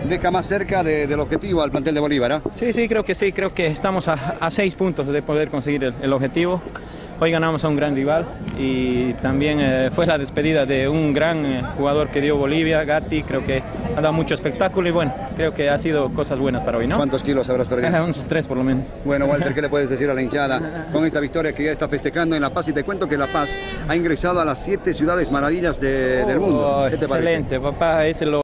deja más cerca del objetivo al plantel de Bolívar, ¿eh? Sí, creo que estamos a 6 puntos de poder conseguir el objetivo. Hoy ganamos a un gran rival y también fue la despedida de un gran jugador que dio Bolivia, Gatti. Creo que ha dado mucho espectáculo y bueno, creo que ha sido cosas buenas para hoy, ¿no? ¿Cuántos kilos habrás perdido? Unos 3 por lo menos. Bueno, Walter, ¿qué le puedes decir a la hinchada con esta victoria que ya está festejando en La Paz? Y te cuento que La Paz ha ingresado a las 7 ciudades maravillas del mundo. ¿Qué te parece? Excelente, papá, ese lo